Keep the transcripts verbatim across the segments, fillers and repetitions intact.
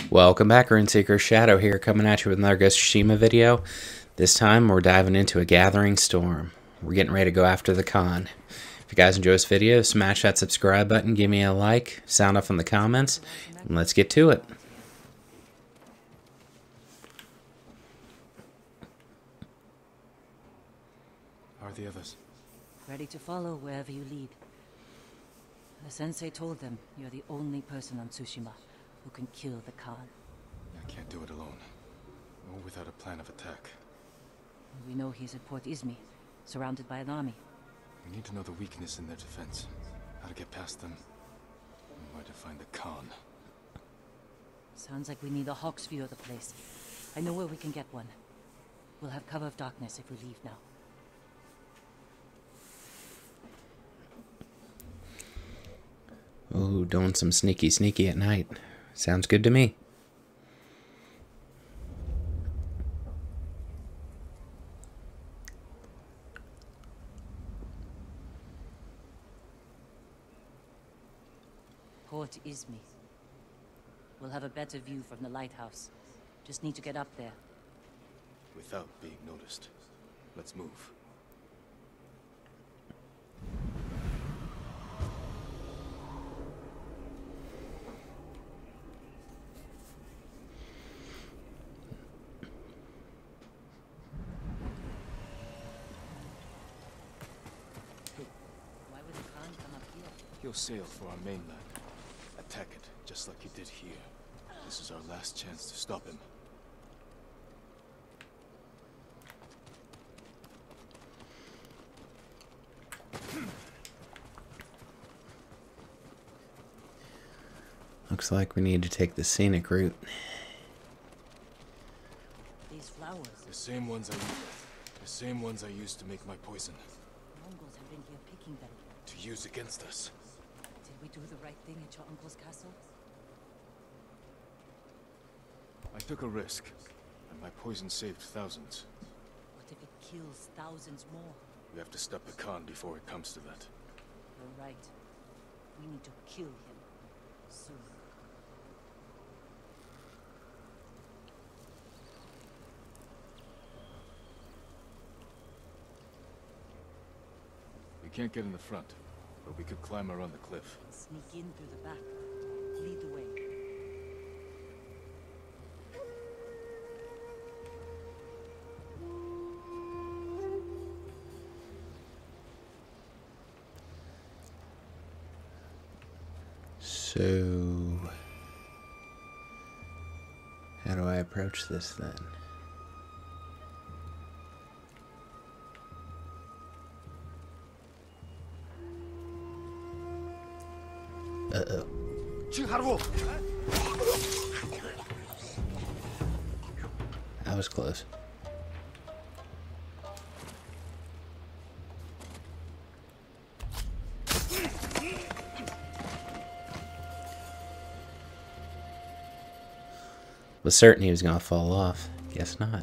Welcome back, Runeseeker. Shadow here, coming at you with another Tsushima video. This time, we're diving into a gathering storm. We're getting ready to go after the Khan. If you guys enjoy this video, smash that subscribe button, give me a like, sound off in the comments, and let's get to it. How are the others? Ready to follow wherever you lead. The sensei told them you're the only person on Tsushima who can kill the Khan. I can't do it alone. Or without a plan of attack. We know he's at Port Izmi, surrounded by an army. We need to know the weakness in their defense. How to get past them. And where to find the Khan. Sounds like we need a hawk's view of the place. I know where we can get one. We'll have cover of darkness if we leave now. Ooh, doing some sneaky sneaky at night. Sounds good to me. Port Izmi. We'll have a better view from the lighthouse. Just need to get up there. Without being noticed. Let's move. Why would the Khan come up here? He'll sail for our mainland. Attack it, just like he did here. This is our last chance to stop him. Looks like we need to take the scenic route. These flowers. The same ones I the same ones I used to make my poison. Mongols have been here picking them. To use against us. Did we do the right thing at your uncle's castle? I took a risk, and my poison saved thousands. What if it kills thousands more? We have to stop the Khan before it comes to that. You're right. We need to kill him. Soon. We can't get in the front, but we could climb around the cliff. Sneak in through the back. Lead the way. So, how do I approach this then? Uh-oh. That was close. Was certain he was gonna fall off. Guess not.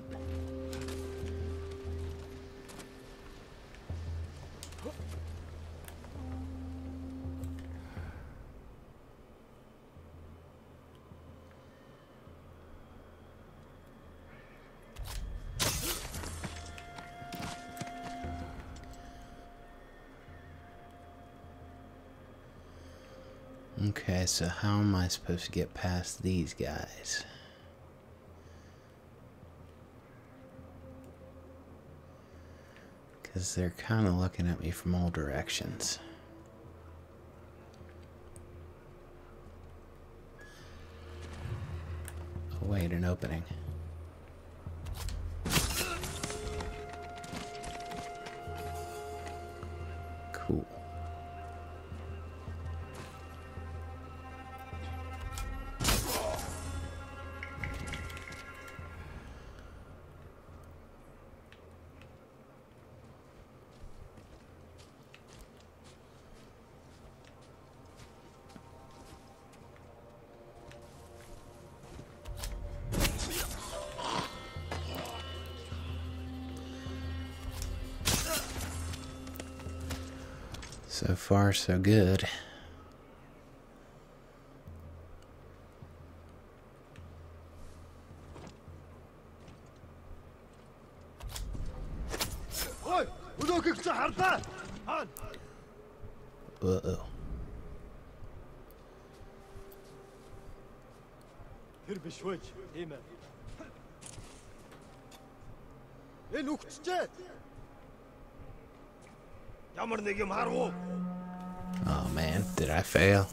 Okay, so how am I supposed to get past these guys? Because they're kind of looking at me from all directions. Oh wait, an opening. Cool. So far, so good. Uh-oh. Oh man, did I fail?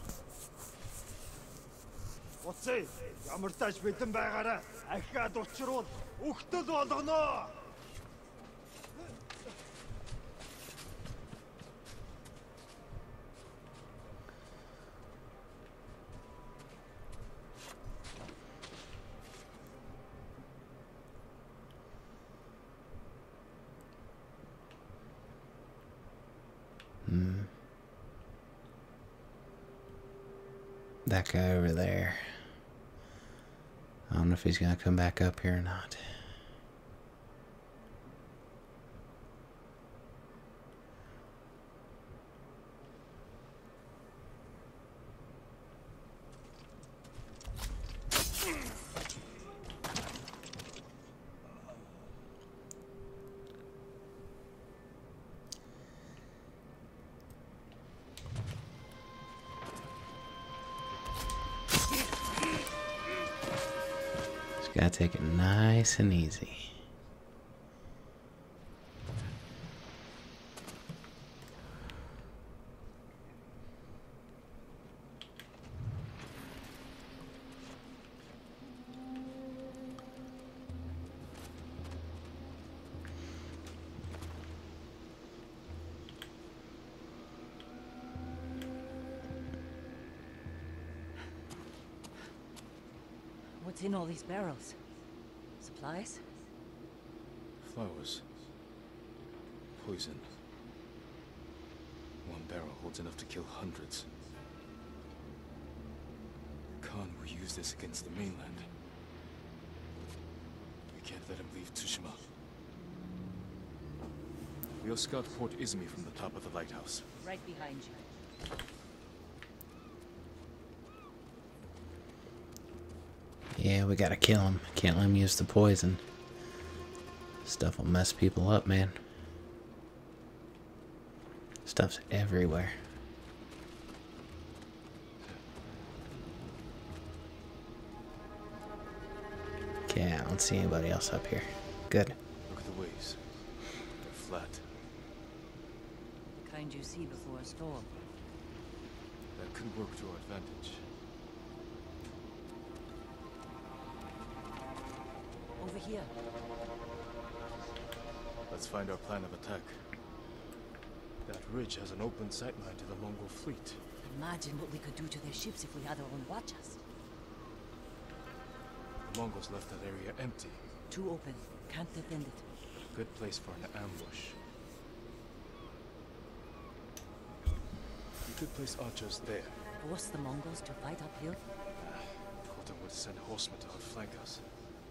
Hmm. That guy over there. I don't know if he's gonna come back up here or not. Gotta take it nice and easy. What's in all these barrels? Supplies? Flowers. Poison. One barrel holds enough to kill hundreds. Khan will use this against the mainland. We can't let him leave Tsushima. We'll scout Port Izumi from the top of the lighthouse. Right behind you. Yeah, we gotta kill him. Can't let him use the poison. Stuff will mess people up, man. Stuff's everywhere. Okay, I don't see anybody else up here. Good. Look at the waves. They're flat. The kind you see before a storm. That could work to our advantage. Over here. Let's find our plan of attack. That ridge has an open sightline to the Mongol fleet. Imagine what we could do to their ships if we had our own watchers. The Mongols left that area empty. Too open. Can't defend it. Good place for an ambush. We could place archers there. Force the Mongols to fight uphill? Kota would send horsemen to outflank us.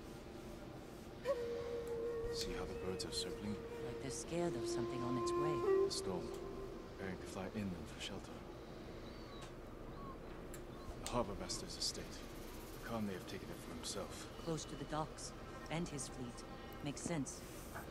See how the birds are circling? Like they're scared of something on its way. The storm, preparing to fly inland for shelter. The harbor master's estate. Khan may have taken it for himself. Close to the docks. And his fleet. Makes sense.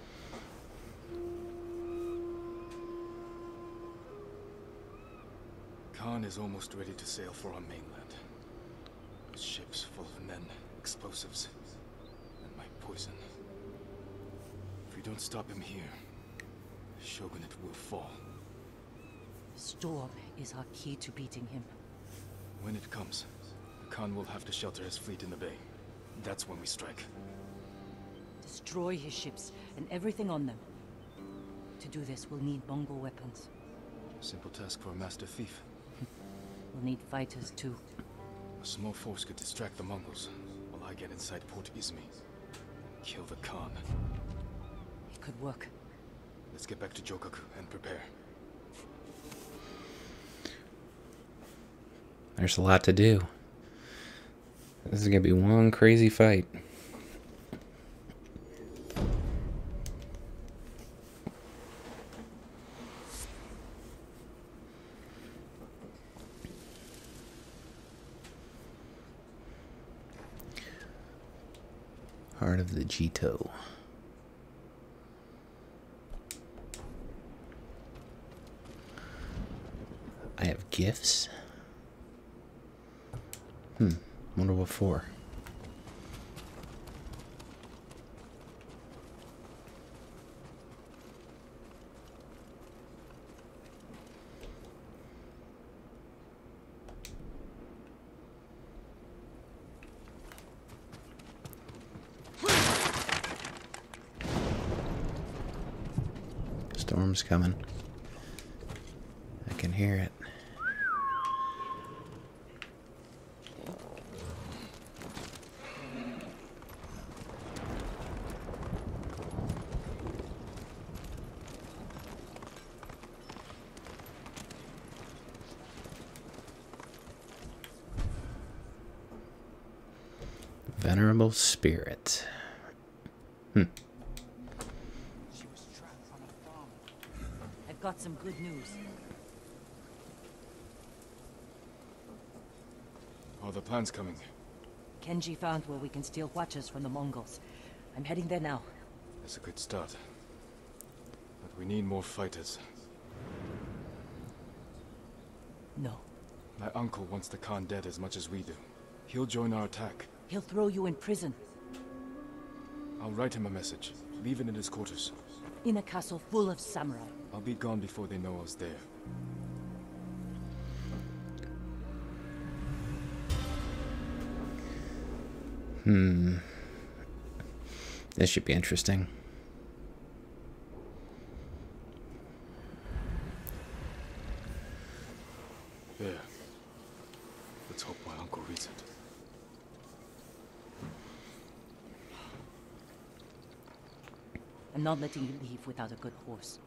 Khan is almost ready to sail for our mainland. With ships full of men, explosives, and my poison. If we don't stop him here, the shogunate will fall. Storm is our key to beating him. When it comes, Khan will have to shelter his fleet in the bay. That's when we strike. Destroy his ships and everything on them. To do this, we'll need Mongol weapons. Simple task for a master thief. We'll need fighters too. A small force could distract the Mongols, while I get inside Port Izumi. Kill the Khan. It could work. Let's get back to Jokaku and prepare. There's a lot to do. This is gonna be one crazy fight. Heart of the Jito. have gifts. Hmm. Wonder what for. Storm's coming. I can hear it. Venerable spirit. Hmm. She was trapped on a farm. I've got some good news. Are the plans coming? Kenji found where we can steal watches from the Mongols. I'm heading there now. That's a good start. But we need more fighters. No. My uncle wants the Khan dead as much as we do. He'll join our attack. He'll throw you in prison. I'll write him a message. Leave it in his quarters. In a castle full of samurai. I'll be gone before they know I was there. Hmm. This should be interesting. There. Let's hope my uncle reads it. I'm not letting you leave without a good horse.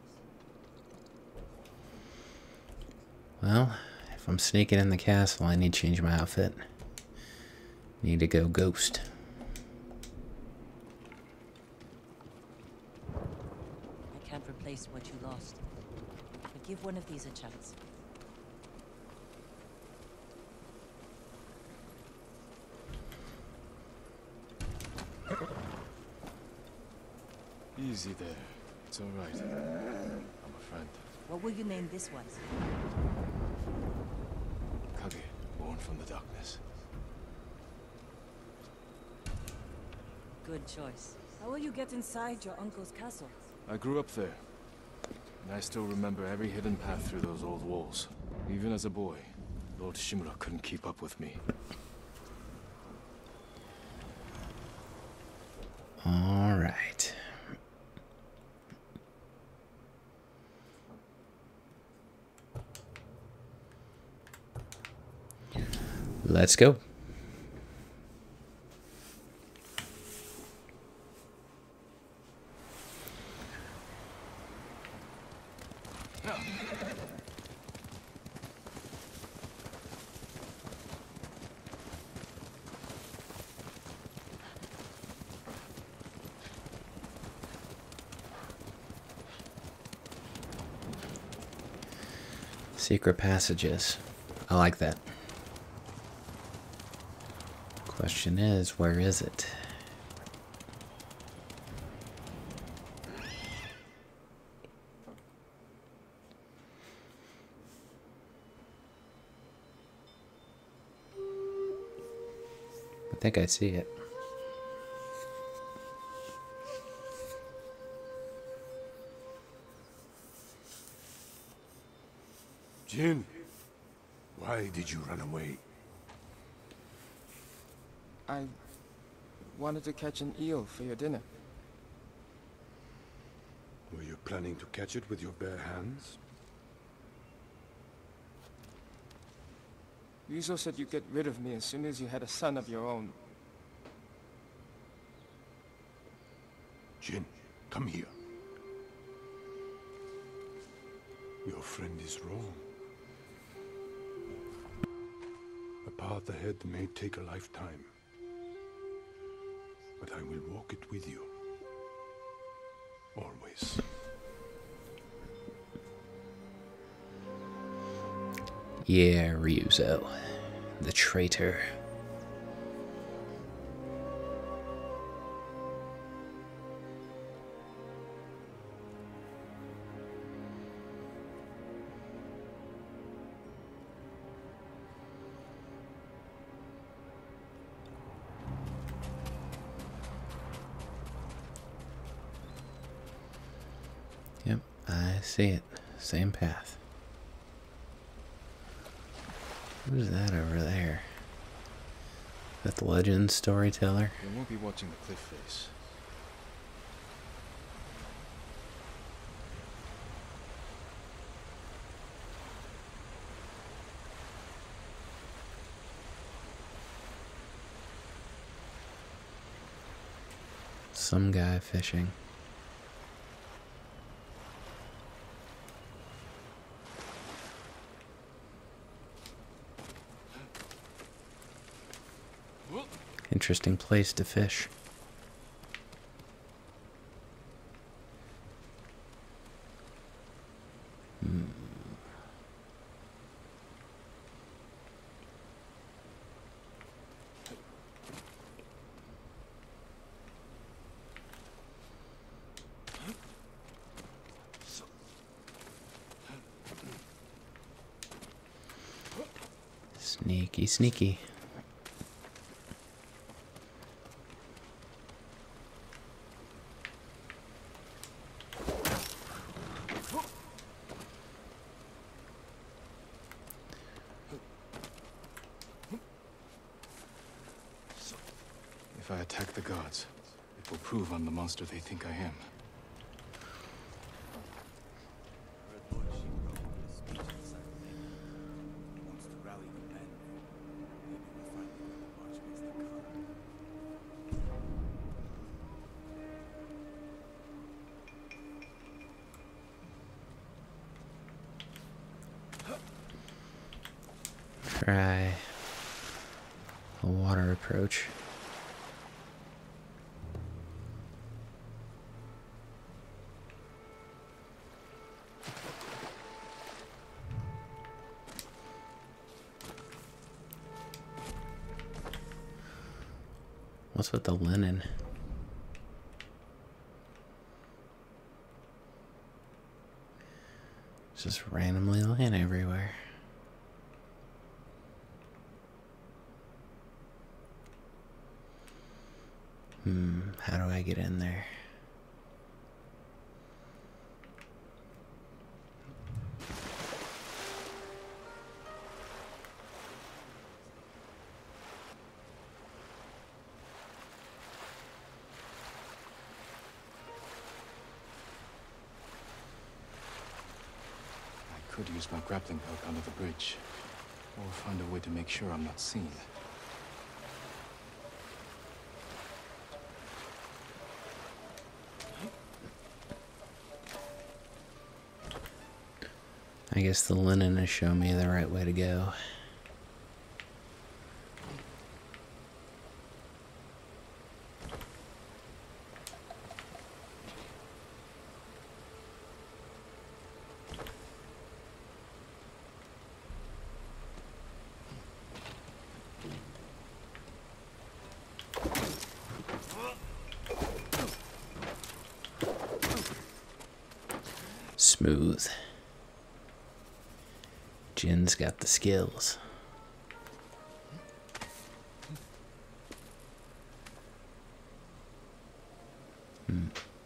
Well, if I'm sneaking in the castle, I need to change my outfit. Need to go ghost. I can't replace what you lost. But give one of these a chance. Easy there. It's all right. I'm a friend. What will you name this one? Kage, born from the darkness. Good choice. How will you get inside your uncle's castle? I grew up there. And I still remember every hidden path through those old walls. Even as a boy, Lord Shimura couldn't keep up with me. All right. Let's go. Secret passages. I like that. Question is, where is it? I think I see it. Jin, why did you run away? I wanted to catch an eel for your dinner. Were you planning to catch it with your bare hands? Ryuzo said you'd get rid of me as soon as you had a son of your own. Jin, come here. Your friend is wrong. The path ahead may take a lifetime, but I will walk it with you. Always. Yeah, Ryuzo. The traitor. I see it. Same path. Who's that over there? Is that the legend storyteller? We won't be watching the cliff face. Some guy fishing. Interesting place to fish. Hmm. Sneaky, sneaky. If I attack the gods, it will prove I'm the monster they think I am. Try a water approach. What's with the linen? It's just randomly lying everywhere. Hmm, how do I get in there? I could use my grappling hook under the bridge, or find a way to make sure I'm not seen. I guess the linen has shown me the right way to go. Smooth. Jin's got the skills. Hmm.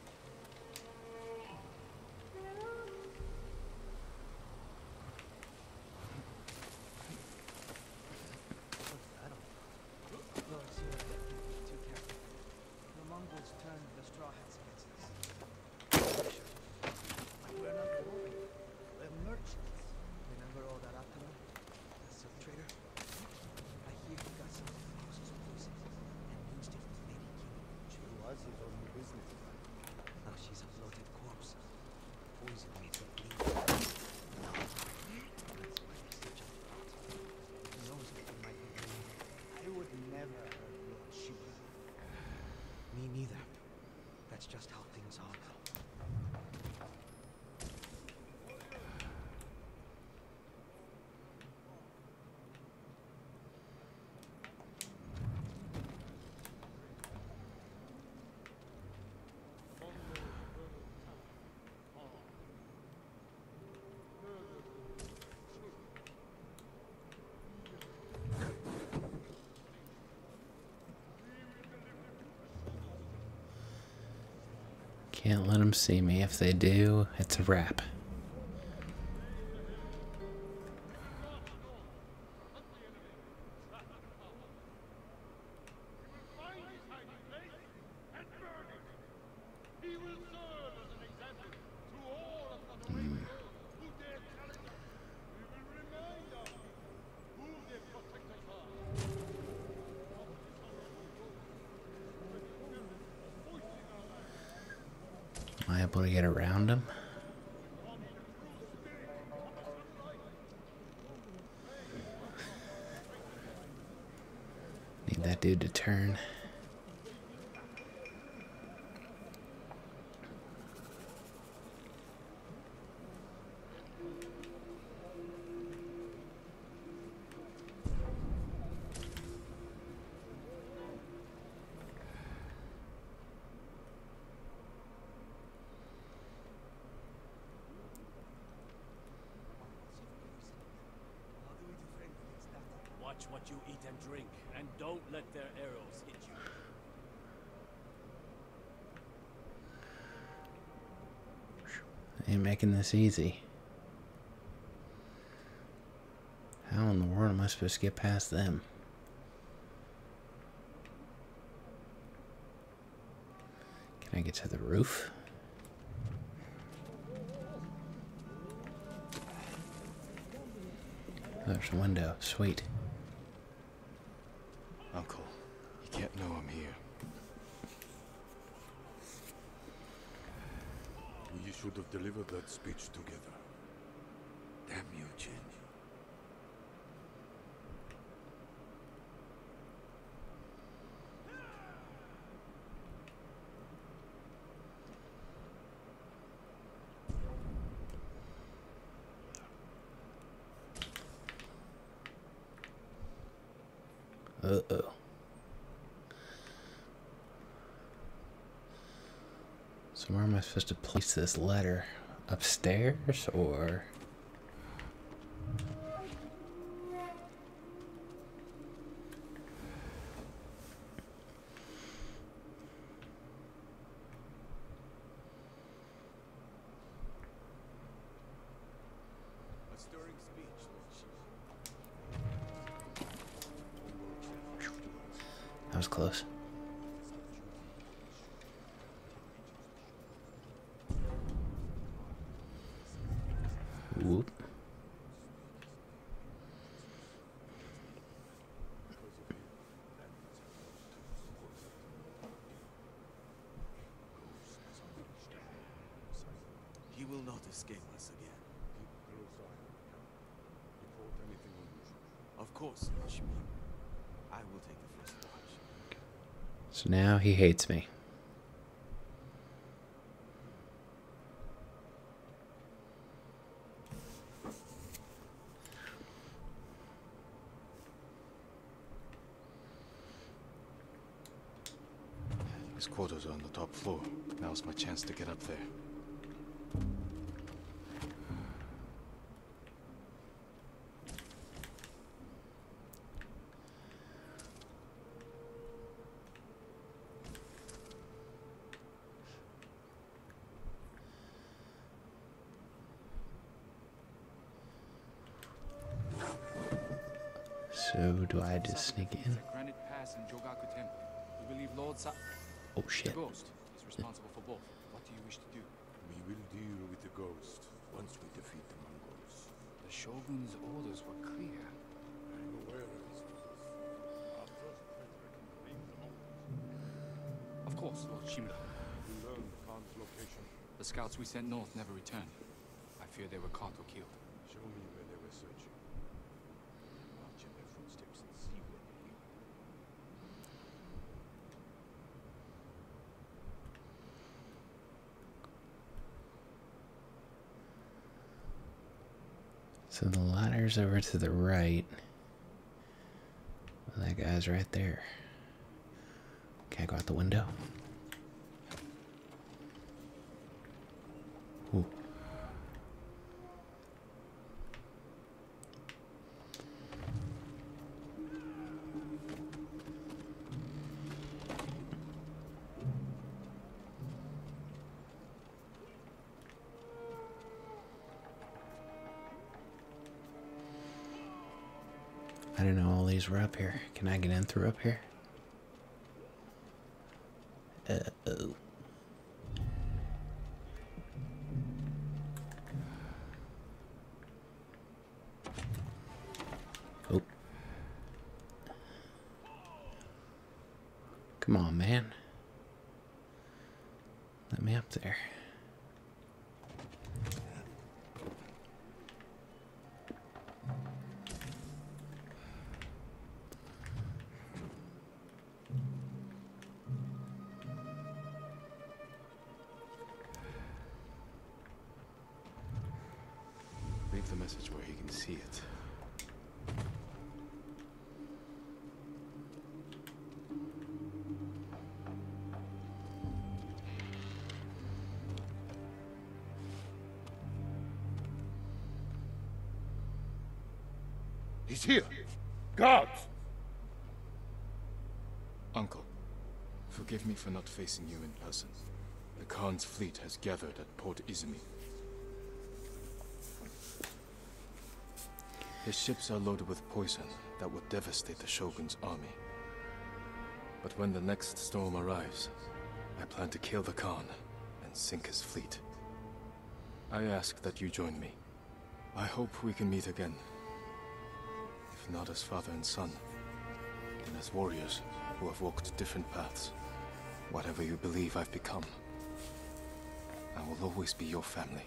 Me neither. That's just how things are now. Can't let them see me. If they do, it's a wrap. Am I able to get around him? Need that dude to turn. Watch what you eat and drink, and don't let their arrows hit you. Ain't making this easy. How in the world am I supposed to get past them? Can I get to the roof? Oh, there's a window. Sweet. Uncle, you can't know I'm here. We should have delivered that speech together. Damn you, Jin. Uh-oh. So where am I supposed to place this letter? Upstairs or... A stirring speech, That was close. Whoop. He will not escape us again. Of course, Tsushima. I will take the first watch. So now he hates me. His quarters are on the top floor. Now's my chance to get up there. So do I just sneak in? Granite Pass and Jogaku Temple. We believe Lord Sa Oh the shit. Ghost is responsible for both. What do you wish to do? We will deal with the ghost once we defeat the Mongols. The Shogun's orders were clear. I'm aware of his orders. Our first president being the Mongols. Of course, Lord Shimura. We learned the Khan's location. The scouts we sent north never returned. I fear they were caught or killed. Show me where they were searching. March in their footsteps and see where they lead. So the ladder's over to the right. Well, that guy's right there. Can I go out the window? Ooh. didn't know all these were up here. Can I get in through up here? Uh-oh. Oh. Come on, man. Let me up there. Leave the message where he can see it. He's here! Guards! Uncle, forgive me for not facing you in person. The Khan's fleet has gathered at Port Izumi. His ships are loaded with poison that will devastate the Shogun's army. But when the next storm arrives, I plan to kill the Khan and sink his fleet. I ask that you join me. I hope we can meet again. If not as father and son, then as warriors who have walked different paths. Whatever you believe I've become, I will always be your family.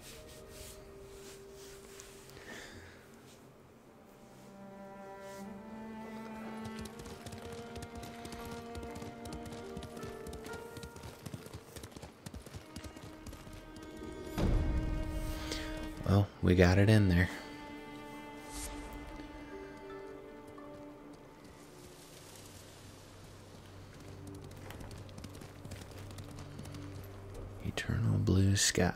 Well, we got it in there. Eternal blue sky.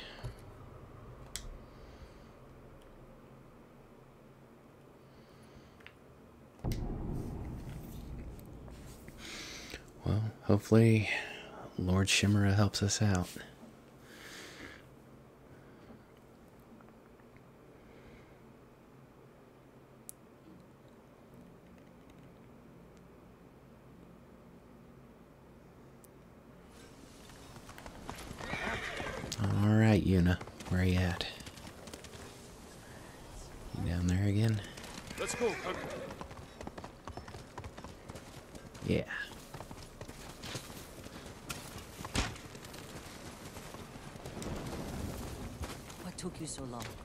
Well, hopefully Lord Shimura helps us out. Alright, Yuna, where are you at? You down there again? Let's go, Kaka. Yeah. What took you so long?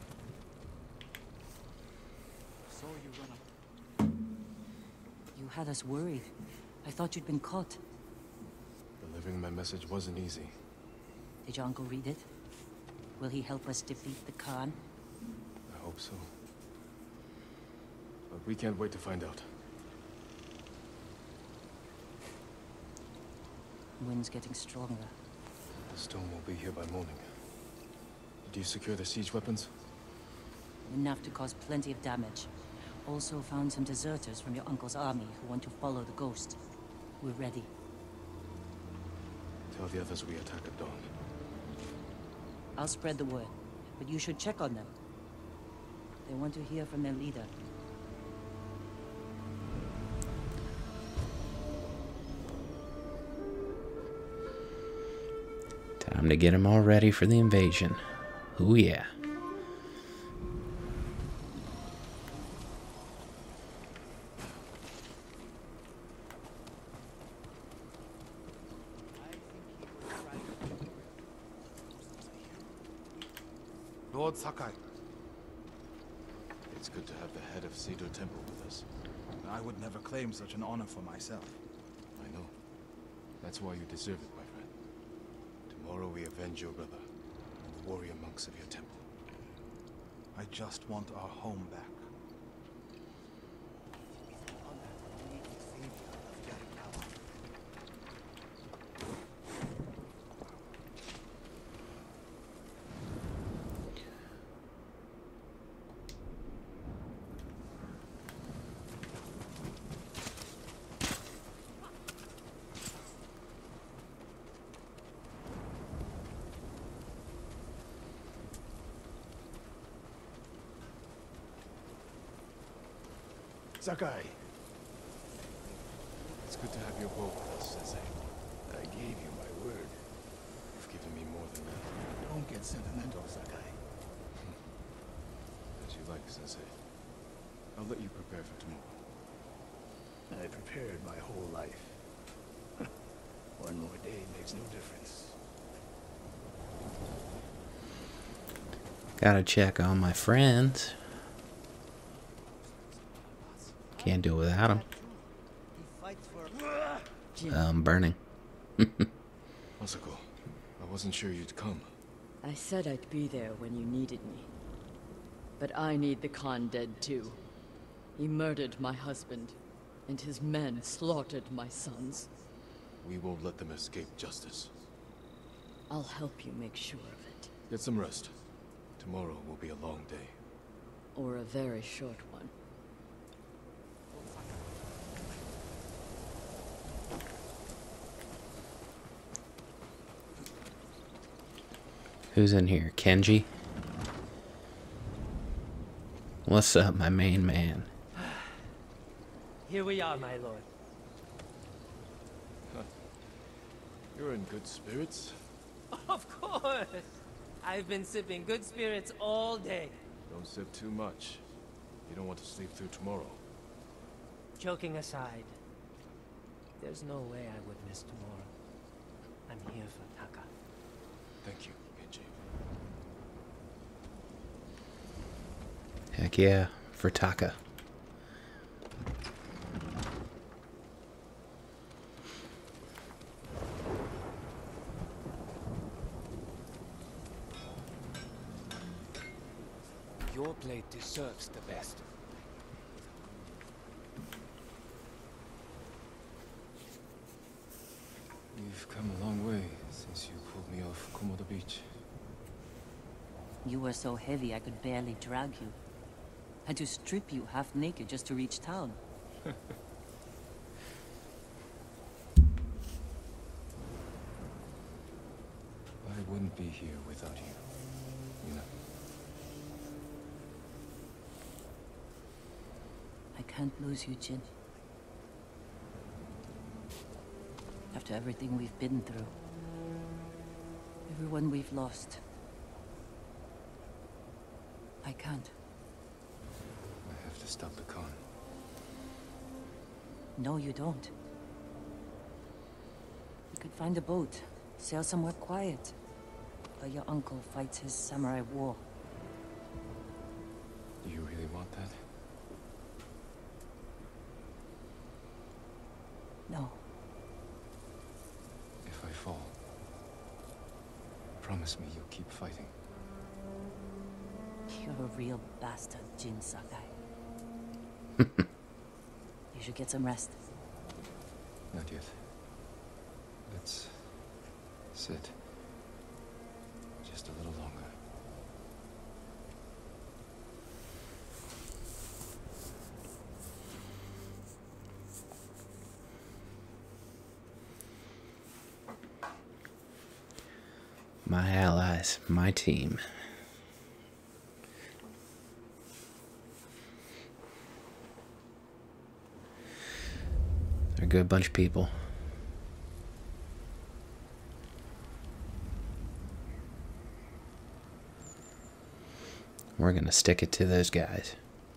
Saw you run up. You had us worried. I thought you'd been caught. Delivering my message wasn't easy. Did your uncle read it? Will he help us defeat the Khan? I hope so. But we can't wait to find out. Wind's getting stronger. The storm will be here by morning. Did you secure the siege weapons? Enough to cause plenty of damage. Also found some deserters from your uncle's army who want to follow the ghost. We're ready. Tell the others we attack at dawn. I'll spread the word, but you should check on them. They want to hear from their leader. Time to get them all ready for the invasion. Ooh yeah. Lord Sakai. It's good to have the head of Cedar Temple with us. I would never claim such an honor for myself. I know. That's why you deserve it, my friend. Tomorrow we avenge your brother and the warrior monks of your temple. I just want our home back. Sakai. It's good to have your bow with us, Sensei. I gave you my word. You've given me more than that. Don't get sentimental, Sakai. As you like, Sensei. I'll let you prepare for tomorrow. I prepared my whole life. One more day makes no difference. Gotta check on my friends. Can't do it without them. Um, burning. Masako, I wasn't sure you'd come. I said I'd be there when you needed me. But I need the Khan dead too. He murdered my husband, and his men slaughtered my sons. We won't let them escape justice. I'll help you make sure of it. Get some rest. Tomorrow will be a long day. Or a very short one. Who's in here? Kenji? What's up, my main man? Here we are, my lord. You're in good spirits? Of course! I've been sipping good spirits all day. Don't sip too much. You don't want to sleep through tomorrow. Joking aside, there's no way I would miss tomorrow. I'm here for Taka. Thank you, Kenji. Heck yeah, for Taka. Your blade deserves the best. You've come a long way since you pulled me off Komodo Beach. You were so heavy I could barely drag you. Had to strip you half naked just to reach town. I wouldn't be here without you, you know. I can't lose you, Jin. After everything we've been through. Everyone we've lost. I can't. I have to stop the Khan. No, you don't. You could find a boat, sail somewhere quiet. While your uncle fights his samurai war. Do you really want that? No. If I fall, promise me you'll keep fighting. You're a real bastard, Jin Sakai. You should get some rest. Not yet. Let's sit. Just a little longer. My allies, my team. They're a good bunch of people. We're gonna stick it to those guys.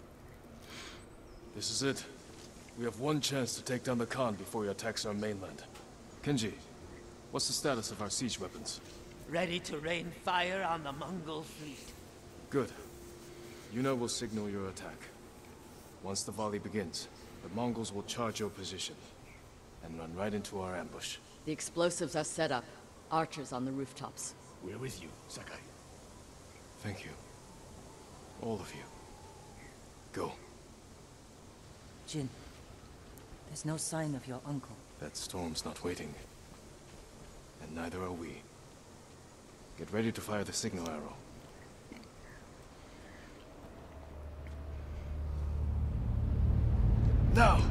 This is it. We have one chance to take down the Khan before he attacks our mainland. Kenji, what's the status of our siege weapons? Ready to rain fire on the Mongol fleet. Good. Yuna will signal your attack. Once the volley begins, the Mongols will charge your position and run right into our ambush. The explosives are set up. Archers on the rooftops. We're with you, Sakai. Thank you. All of you. Go. Jin, there's no sign of your uncle. That storm's not waiting. And neither are we. Get ready to fire the signal arrow. Now!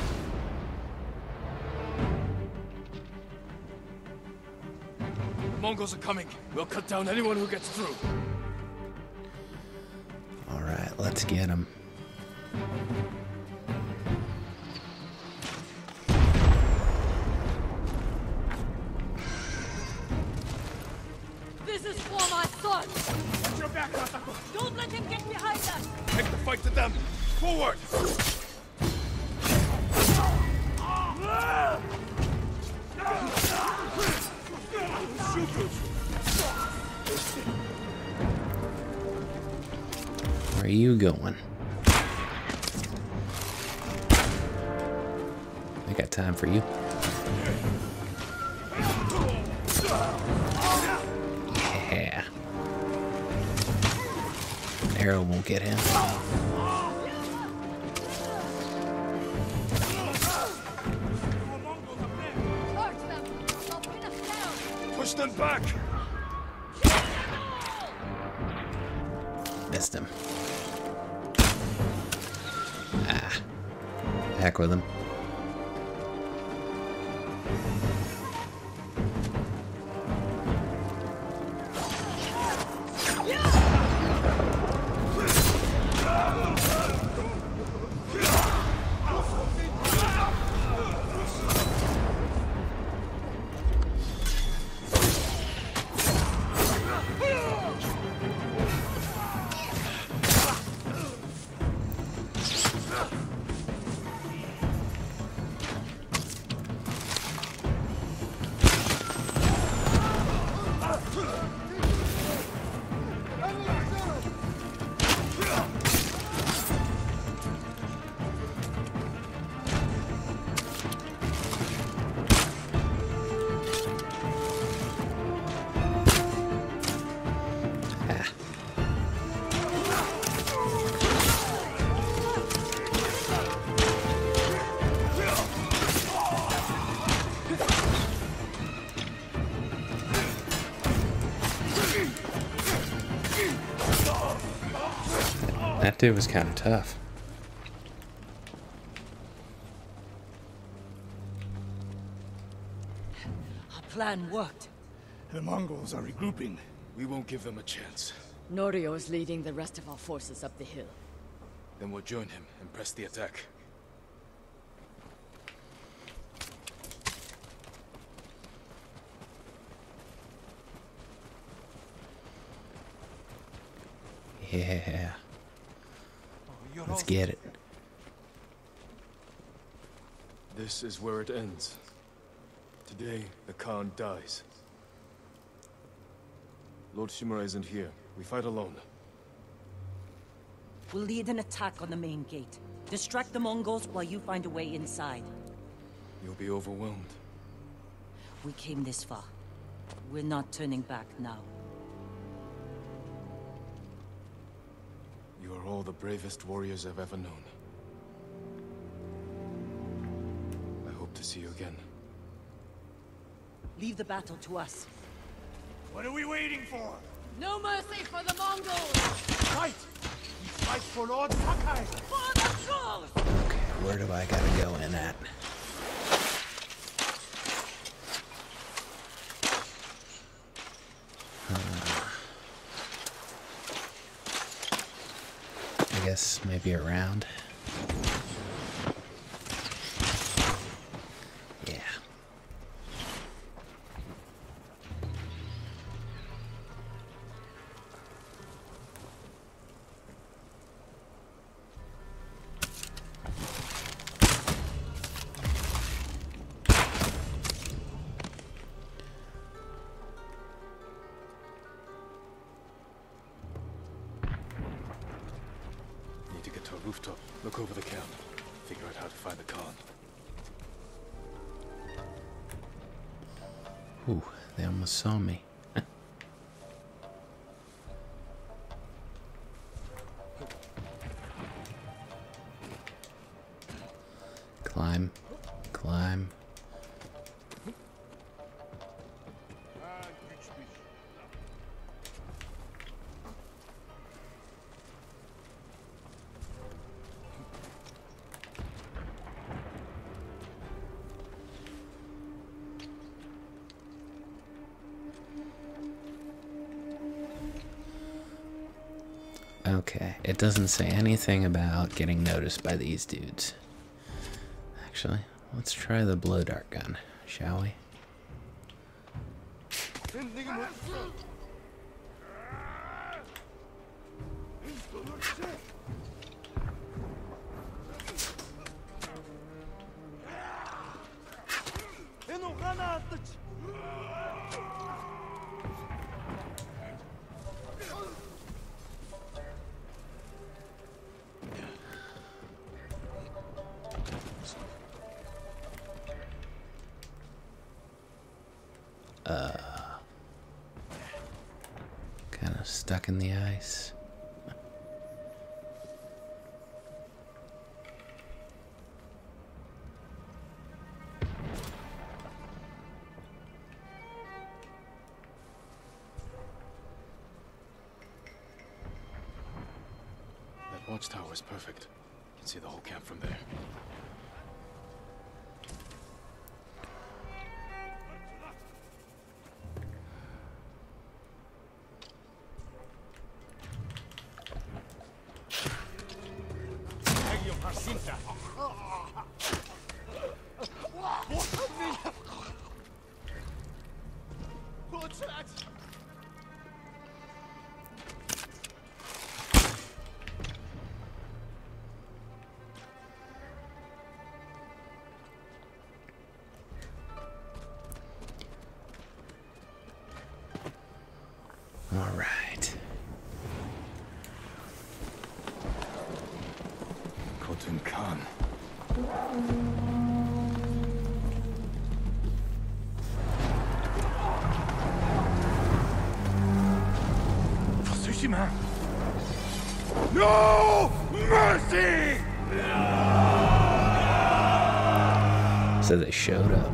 The Mongols are coming. We'll cut down anyone who gets through. All right, let's get them. Watch your back, Masako! Don't let him get behind us! Take the fight to them! Forward! Where are you going? I got time for you. Yeah. An arrow won't get him. Push them back! Missed him. Ah. Heck with him. That dude was kind of tough. Our plan worked. The Mongols are regrouping. We won't give them a chance. Norio is leading the rest of our forces up the hill. Then we'll join him and press the attack. Yeah. Let's get it. This is where it ends. Today, the Khan dies. Lord Shimura isn't here. We fight alone. We'll lead an attack on the main gate. Distract the Mongols while you find a way inside. You'll be overwhelmed. We came this far. We're not turning back now. You are all the bravest warriors I've ever known. I hope to see you again. Leave the battle to us. What are we waiting for? No mercy for the Mongols! Fight! We fight for Lord Sakai! For the truth! Okay, where do I gotta go in at? Uh, I guess maybe around. Yeah. Need to get to a rooftop. Look over the camp. Figure out how to find the Khan. Ooh, they almost saw me. Climb, climb. Okay, it doesn't say anything about getting noticed by these dudes. Actually, let's try the blow dart gun, shall we? Uh, kind of stuck in the ice. That watchtower is perfect. You can see the whole camp from there. All right. Khotun Khan. For Tsushima. No mercy! So they showed up.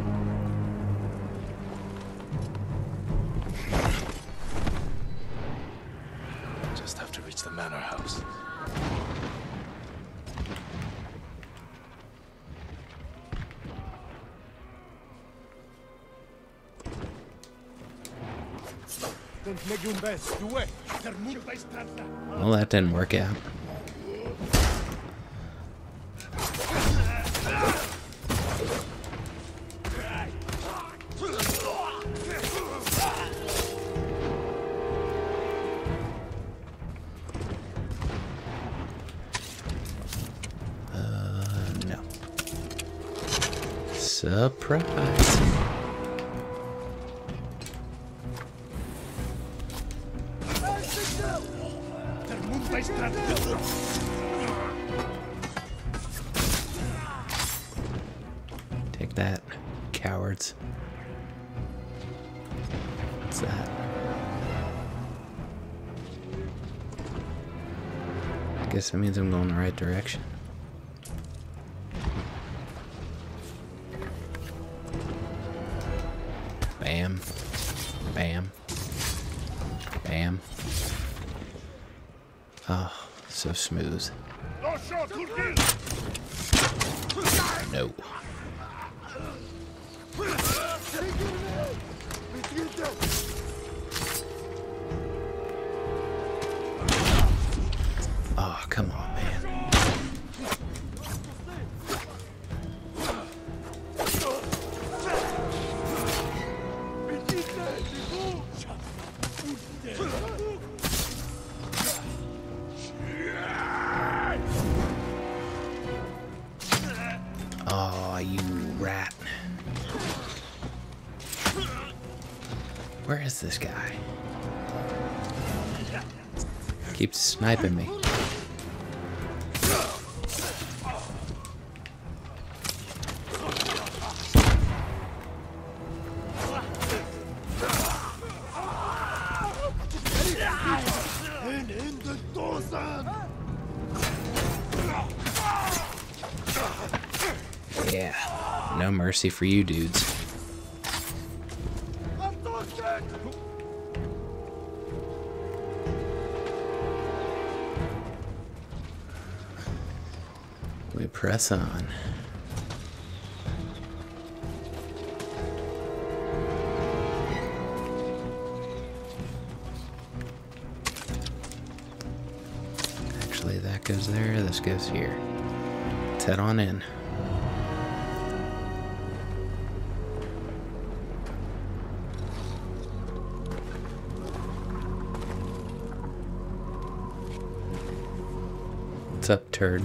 Just have to reach the manor house. Well, that didn't work out. Uh, no. Surprise. Take that, cowards. What's that? I guess that means I'm going the right direction. Bam. Bam. Bam. Oh, so smooth. No. Oh, come on, man. Oh, you rat. Where is this guy? Keeps sniping me. Yeah, no mercy for you dudes. We press on. Actually, that goes there, this goes here. Let's head on in. What's up, turd?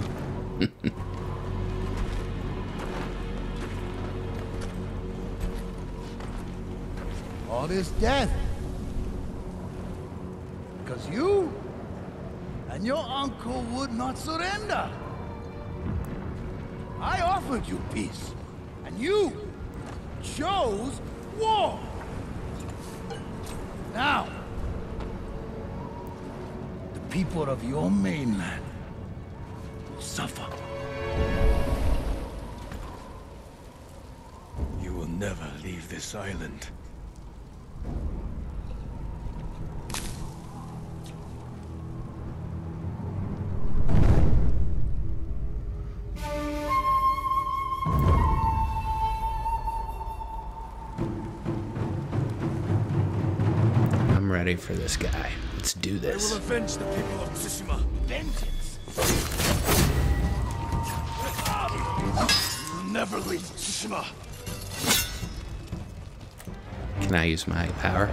All this death. Because you and your uncle would not surrender. I offered you peace, and you chose war. Now, the people of your mainland will suffer. You will never leave this island. I'm ready for this guy. Let's do I this. will avenge the people of Tsushima. Vengeance! You will never leave Tsushima. Can I use my power?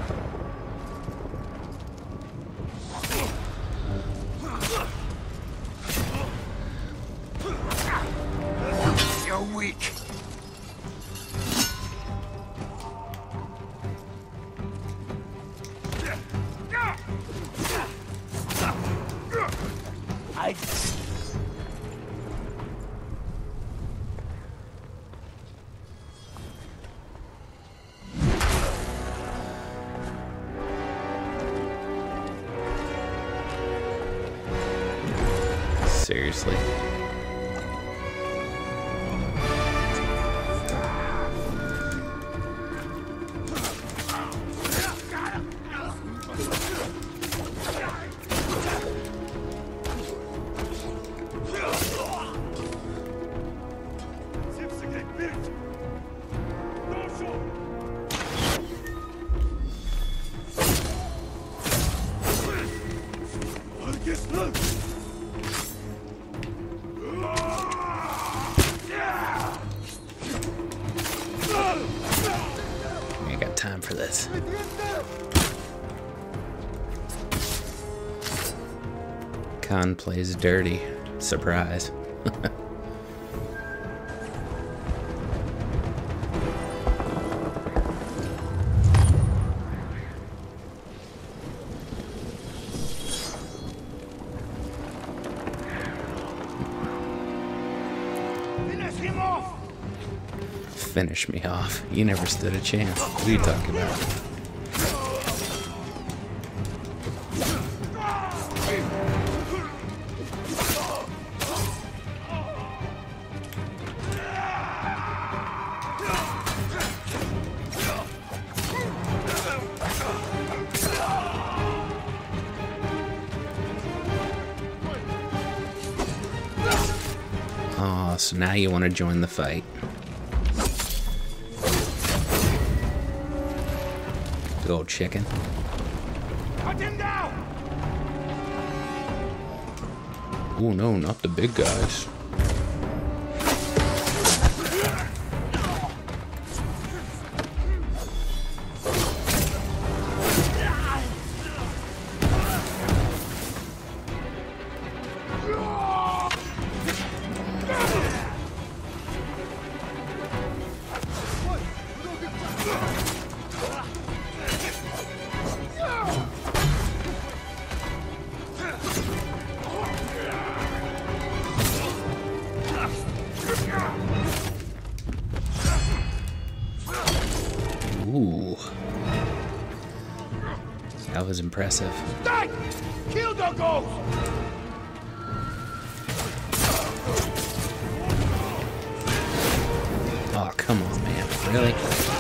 You're weak. I... Seriously. Ain't got time for this. Khan plays dirty. Surprise. Finish him off! Finish me off. You never stood a chance. What are you talking about? Oh, so now you want to join the fight. Good old chicken. Cut him down! Oh no, not the big guys. Ooh. That was impressive. Die! Kill the ghost! Oh, come on, man. Really?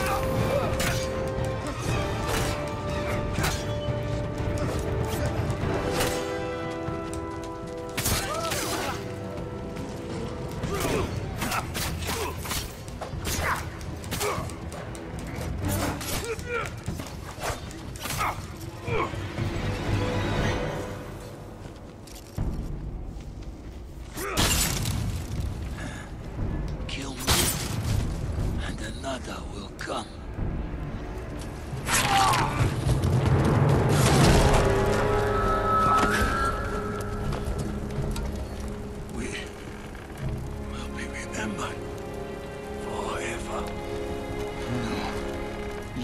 Kill me, and another will come.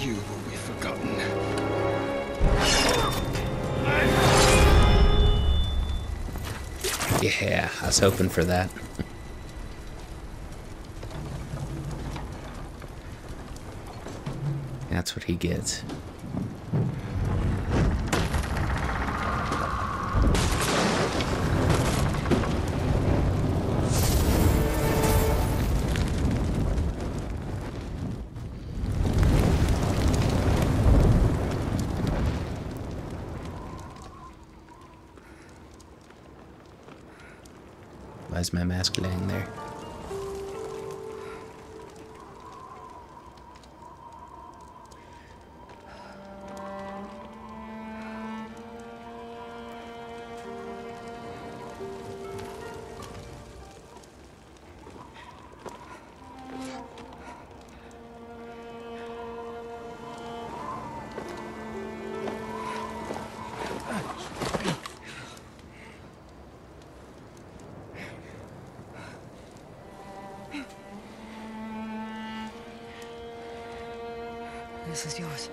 you will be forgotten. Yeah, I was hoping for that. That's what he gets. Why is my mask laying there? This is yours.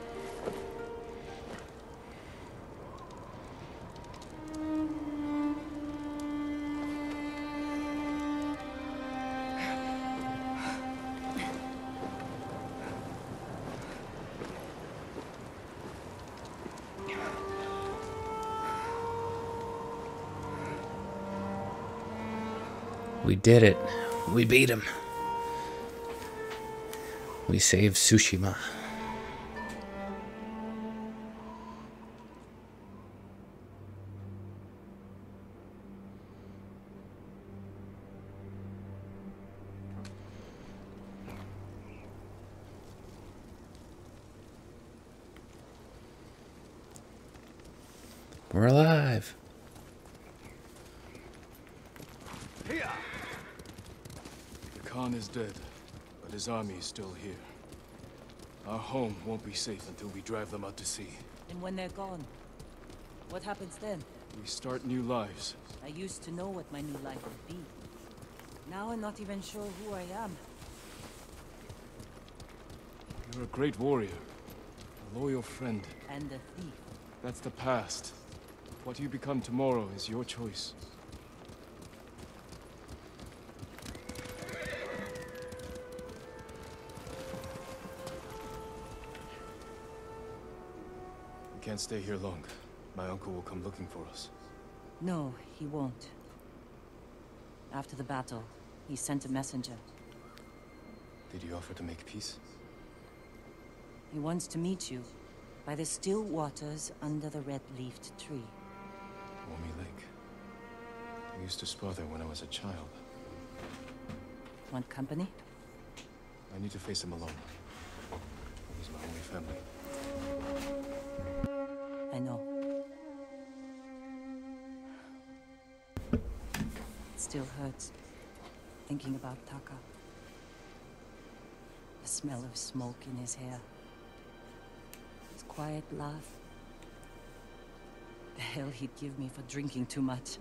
We did it. We beat him. We saved Tsushima. We're alive. The Khan is dead, but his army is still here. Our home won't be safe until we drive them out to sea. And when they're gone, what happens then? We start new lives. I used to know what my new life would be. Now I'm not even sure who I am. You're a great warrior, a loyal friend. And a thief. That's the past. What you become tomorrow is your choice. We can't stay here long. My uncle will come looking for us. No, he won't. After the battle, he sent a messenger. Did he offer to make peace? He wants to meet you by the still waters under the red-leafed tree. Warmy Lake. We used to spar there when I was a child. Want company? I need to face him alone. He's my only family. I know. It still hurts, thinking about Taka. The smell of smoke in his hair. His quiet laugh. The hell he'd give me for drinking too much.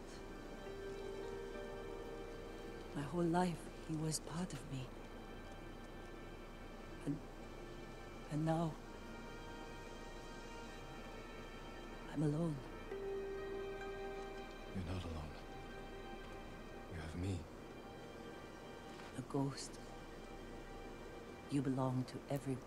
My whole life, he was part of me. And... and now... I'm alone. You're not alone. You have me. A ghost. You belong to everyone.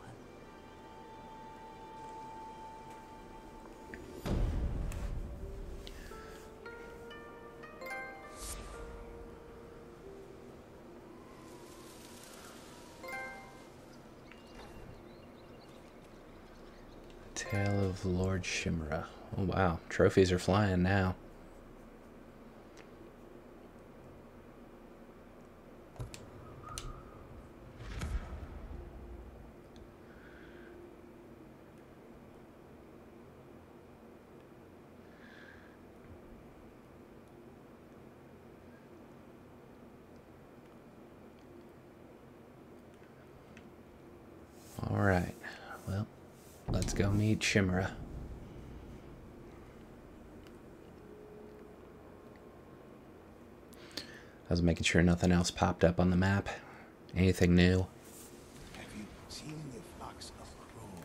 Tale of Lord Shimra. Oh wow, trophies are flying now. All right, well, let's go meet Shimra. I was making sure nothing else popped up on the map. Anything new? Have you seen the flocks of crows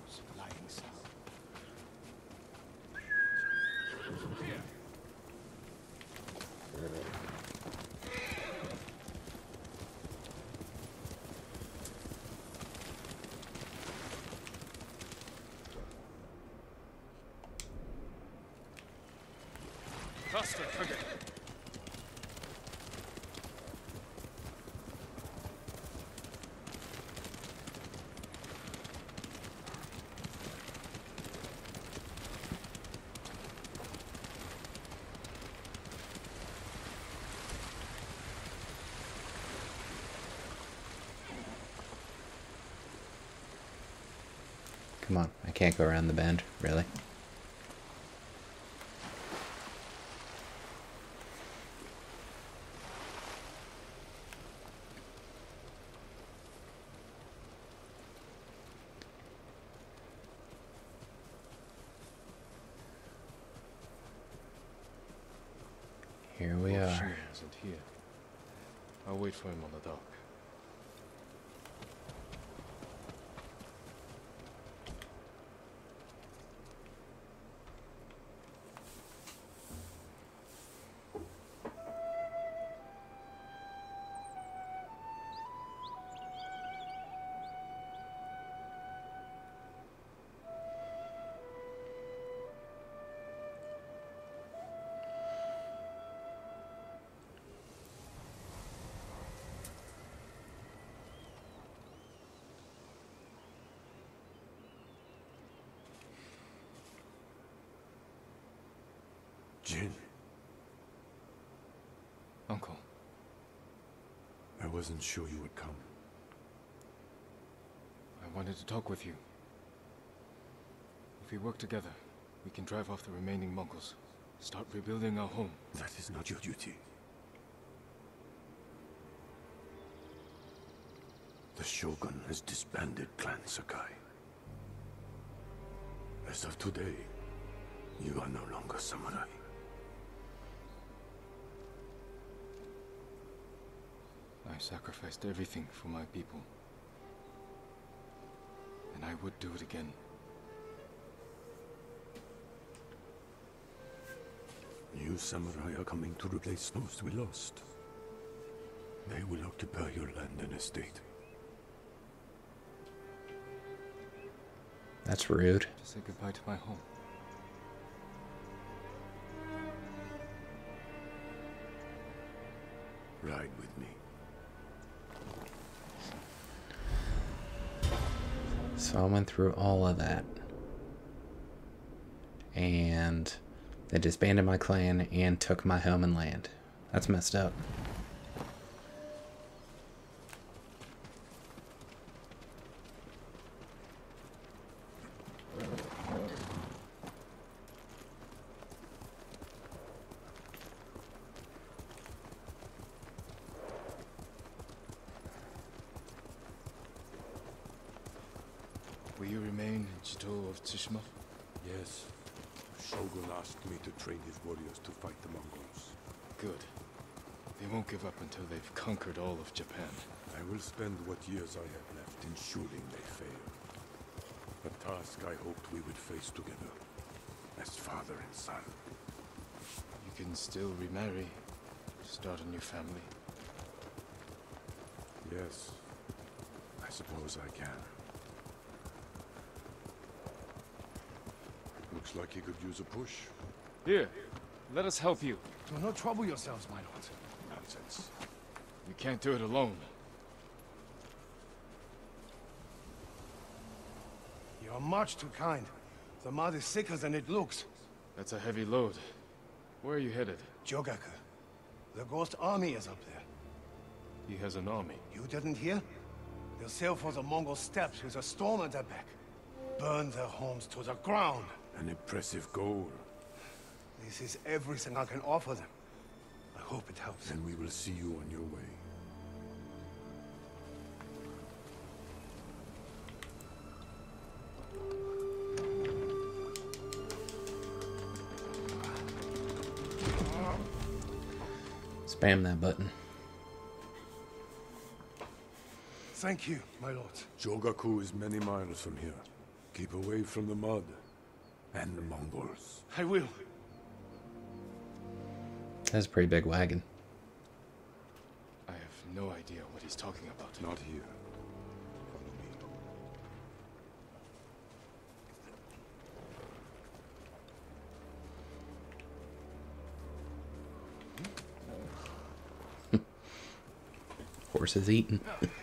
bastard again. Come on, I can't go around the bend, really. Here we Lord are. Shima isn't here. I'll wait for him on the dock. Jin, Uncle, I wasn't sure you would come. I wanted to talk with you. If we work together, we can drive off the remaining Mongols. Start rebuilding our home. That is not your duty. The Shogun has disbanded Clan Sakai. As of today, you are no longer samurai. I sacrificed everything for my people. And I would do it again. New samurai are coming to replace those we lost. They will occupy your land and estate. That's rude. To say goodbye to my home. Ride with me. So I went through all of that. And they disbanded my clan and took my home and land. That's messed up. Will you remain in Chito of Tsushima? Yes. Shogun asked me to train his warriors to fight the Mongols. Good. They won't give up until they've conquered all of Japan. I will spend what years I have left ensuring they fail. A task I hoped we would face together, as father and son. You can still remarry, start a new family. Yes, I suppose I can. Looks like he could use a push. Here, let us help you. Do not trouble yourselves, my lord. Nonsense. You can't do it alone. You are much too kind. The mud is thicker than it looks. That's a heavy load. Where are you headed? Jogaku. The ghost army is up there. He has an army. You didn't hear? They'll sail for the Mongol steppes with a storm at their back. Burn their homes to the ground. An impressive goal. This is everything I can offer them. I hope it helps. Then we will see you on your way. Spam that button. Thank you, my lord. Jogaku is many miles from here. Keep away from the mud and the Mongols. I will. That's a pretty big wagon. I have no idea what he's talking about. Not here. Follow me. horse is eating.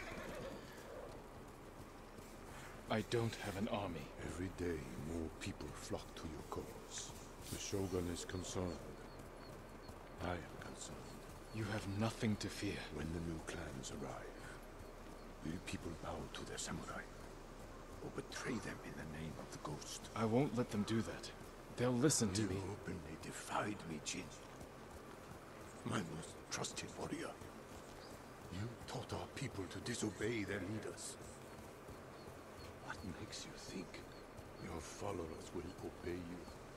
I don't have an army. Every day, more people flock to your cause. The Shogun is concerned. I am concerned. You have nothing to fear. When the new clans arrive, will people bow to their samurai? Or betray them in the name of the ghost? I won't let them do that. They'll listen to You me. openly defied me, Jin. My most trusted warrior. You taught our people to disobey their leaders. What makes you think your followers will obey you?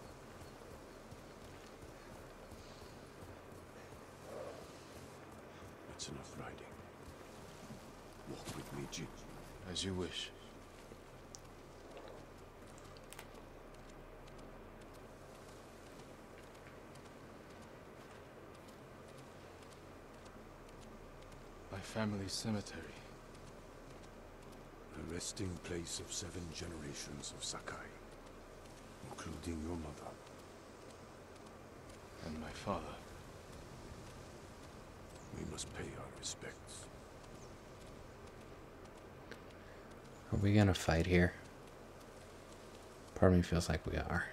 That's enough riding. Walk with me, Jin. As you wish. My family's cemetery. A resting place of seven generations of Sakai, including your mother. And my father. We must pay our respects. Are we gonna fight here? Part of me feels like we are.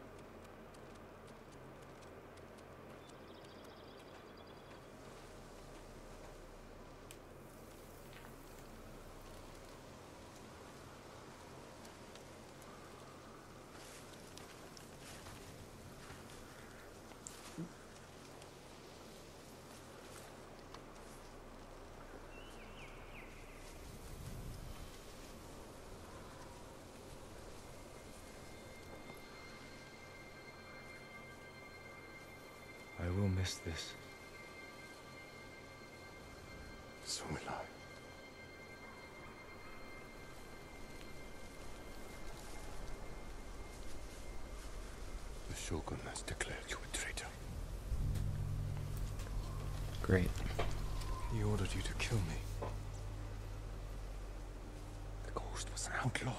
I will miss this. So will I. The Shogun has declared you a traitor. Great. He ordered you to kill me. The ghost was an outlaw.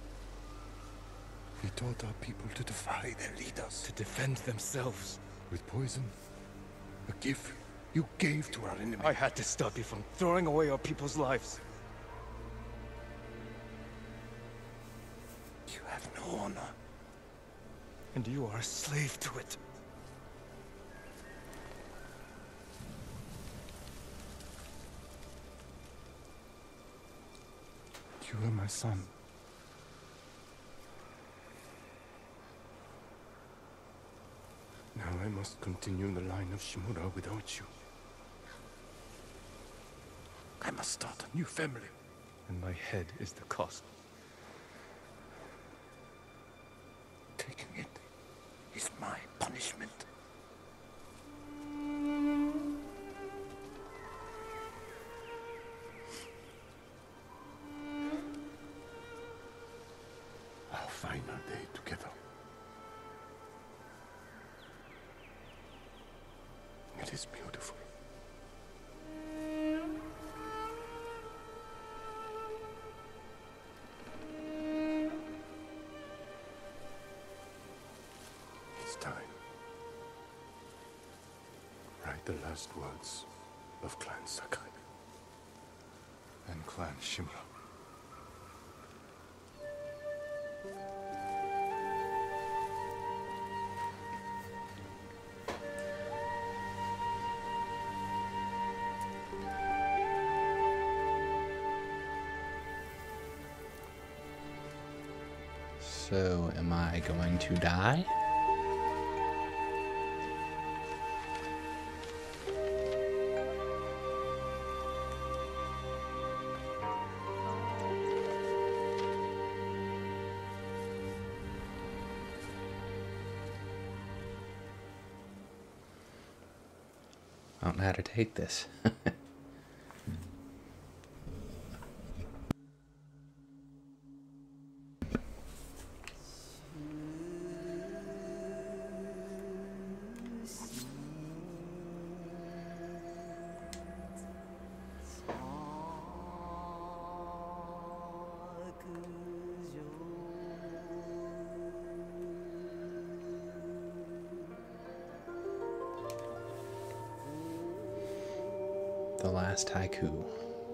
He taught our people to defy their leaders. To defend themselves. With poison. A gift you gave to our enemy. I had to stop you from throwing away our people's lives. You have no honor. And you are a slave to it. You are my son. Now I must continue the line of Shimura without you. I must start a new family. And my head is the cost. Taking it is my punishment. Our final day together. It is beautiful. It's time. Write the last words of Clan Sakai. And Clan Shimura. So, am I going to die? I don't know how to take this. The last haiku.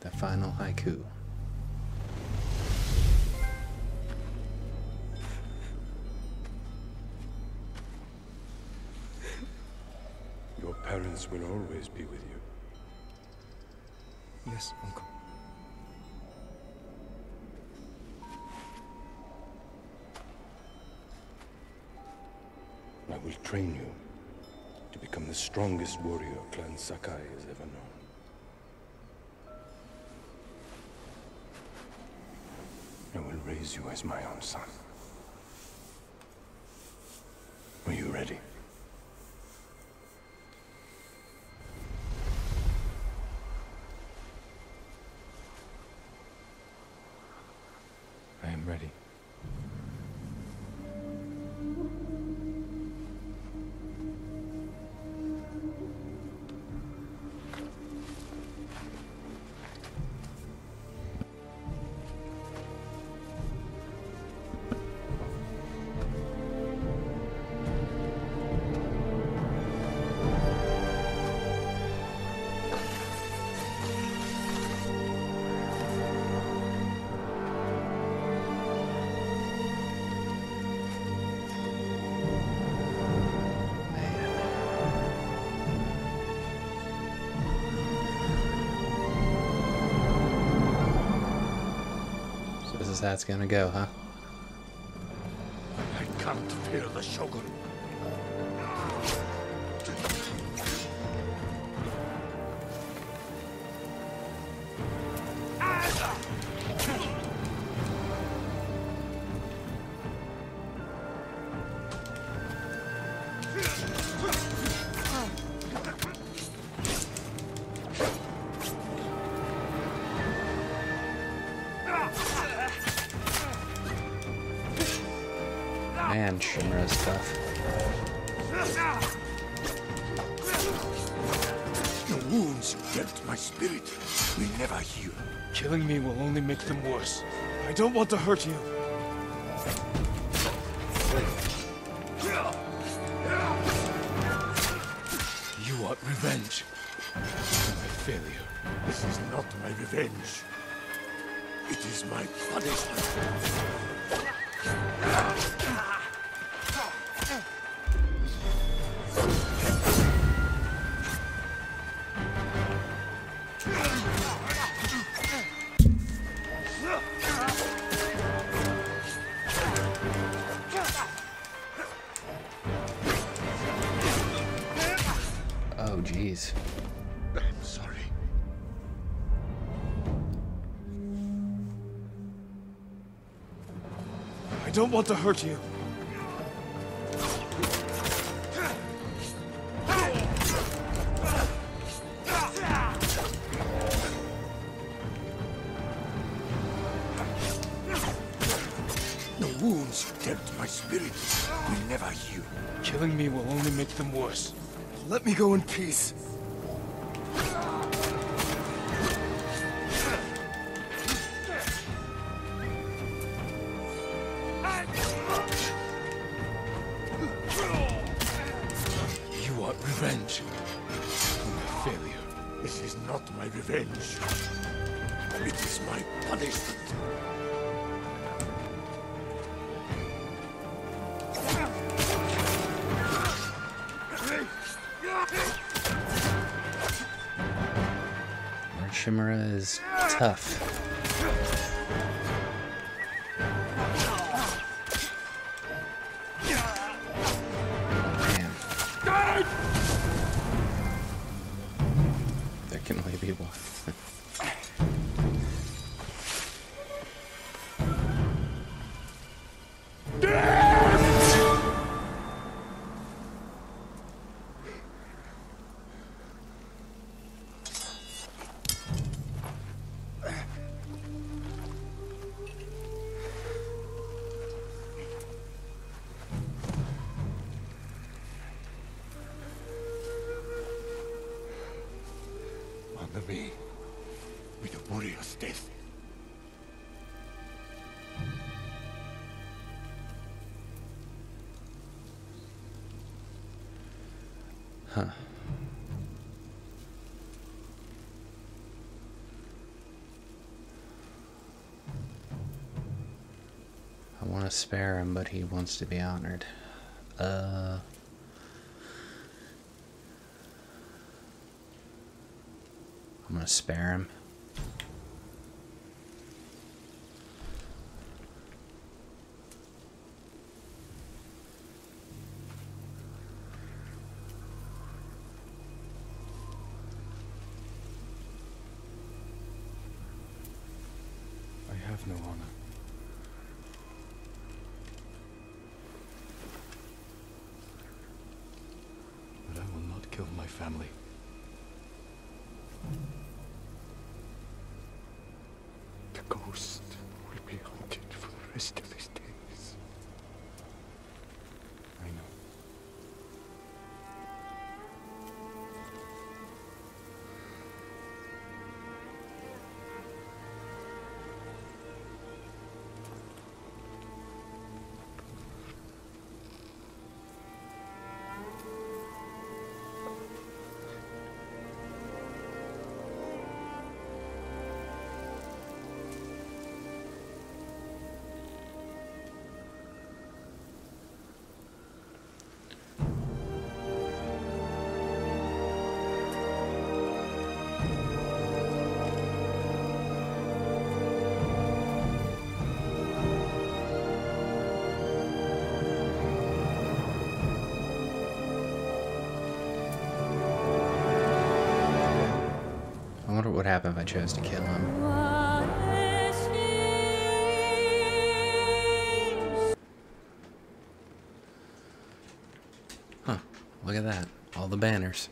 My final haiku. Your parents will always be with you. Yes, uncle. I will train you to become the strongest warrior Clan Sakai has ever known. I will raise you as my own son. Are you ready? I am ready. This is how it's gonna go, huh? I can't fear the Shogun. Man, Shimura's tough. The wounds you dealt my spirit will never heal. Killing me will only make them worse. I don't want to hurt you. You want revenge for my failure. This is not my revenge. It is my punishment. Oh, jeez. I'm sorry. I don't want to hurt you. The wounds you dealt my spirit will never heal. Killing me will only make them worse. Let me go in peace. You want revenge for my failure. This is not my revenge. It is my punishment. Lord Shimura is tough. Man. There can only be one. Honor me with a warrior's death. Huh. to spare him, but he wants to be honored. Uh... I'm going to spare him. I have no honor. But I will not kill my family. The ghost will be haunted for the rest of his days. I know. I wonder what would happen if I chose to kill him. Huh, look at that. All the banners.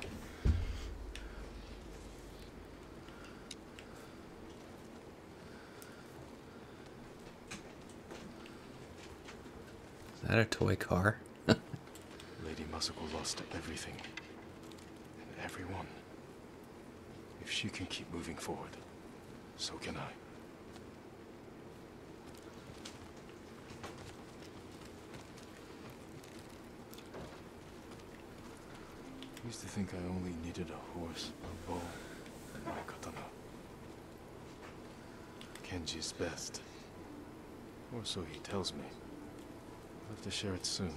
Is that a toy car? Lady Masako lost everything. And everyone. If she can keep moving forward, so can I. I used to think I only needed a horse, a bow, and my katana. Kenji's best. Or so he tells me. I'll have to share it soon.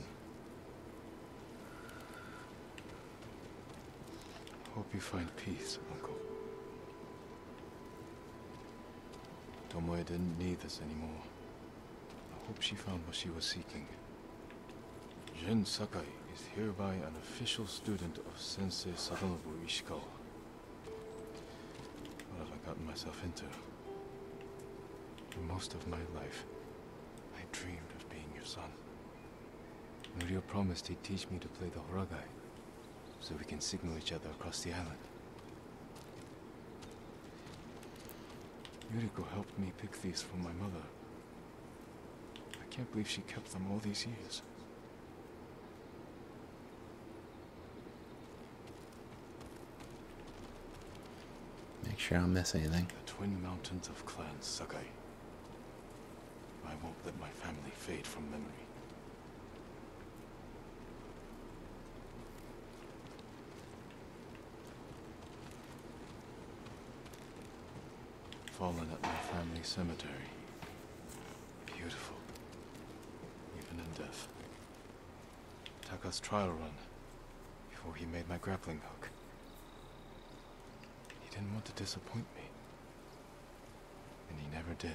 Hope you find peace, Uncle. Tomoe didn't need this anymore. I hope she found what she was seeking. Jin Sakai is hereby an official student of Sensei Sadanobu Ishikawa. What have I gotten myself into? For most of my life, I dreamed of being your son. Norio promised he'd teach me to play the horagai, so we can signal each other across the island. Yuriko helped me pick these for my mother. I can't believe she kept them all these years. Make sure I don't miss anything. The twin mountains of Clan Sakai. I won't let my family fade from memory. Fallen at my family cemetery. Beautiful. Even in death. Taka's trial run. Before he made my grappling hook. He didn't want to disappoint me. And he never did.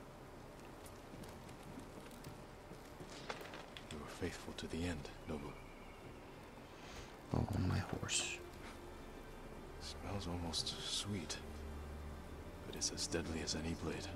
You were faithful to the end, Nobu. Oh, my horse. Smells almost sweet. But it's as deadly as any blade.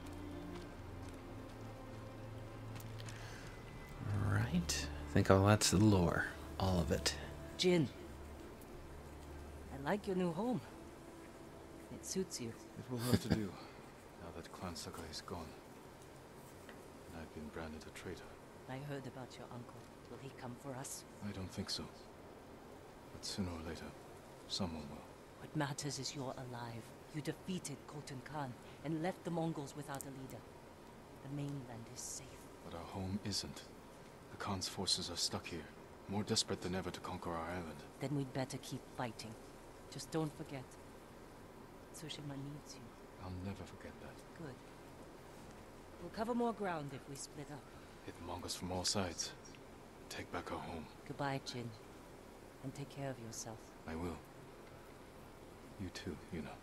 Alright. I think all that's the lore. All of it. Jin. I like your new home. It suits you. It will have to do, now that Clan Sakai is gone. And I've been branded a traitor. I heard about your uncle. Will he come for us? I don't think so. But sooner or later, someone will. What matters is you're alive. You defeated Khotun Khan and left the Mongols without a leader. The mainland is safe. But our home isn't. The Khan's forces are stuck here, more desperate than ever to conquer our island. Then we'd better keep fighting. Just don't forget. Tsushima needs you. I'll never forget that. Good. We'll cover more ground if we split up. Hit the Mongols from all sides. Take back our home. Goodbye, Jin. And take care of yourself. I will. You too, you know.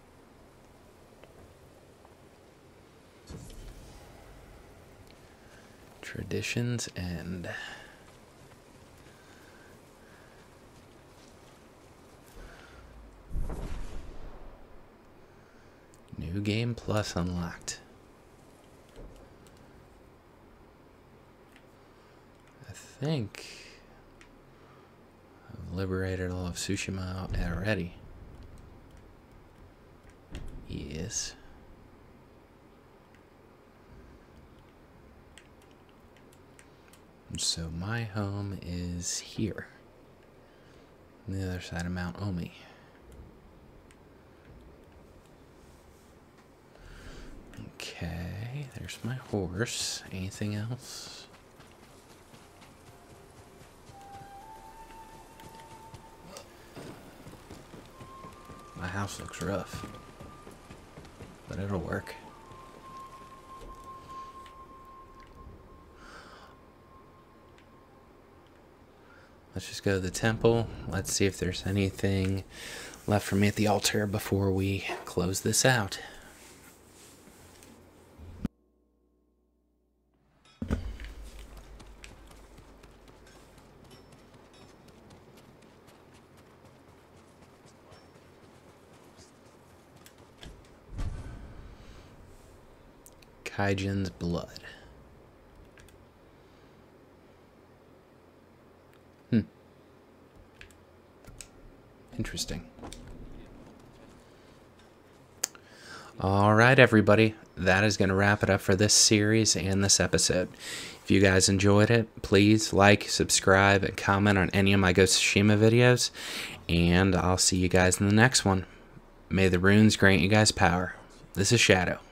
Traditions end. New game plus unlocked. I think I've liberated all of Tsushima already. Yes. So my home is here, on the other side of Mount Omi. Okay, there's my horse. Anything else? My house looks rough, but it'll work. Let's just go to the temple. Let's see if there's anything left for me at the altar before we close this out. Kaijin's blood. Hmm. Interesting. All right, everybody. That is going to wrap it up for this series and this episode. If you guys enjoyed it, please like, subscribe, and comment on any of my Ghost of Tsushima videos. And I'll see you guys in the next one. May the runes grant you guys power. This is Shadow.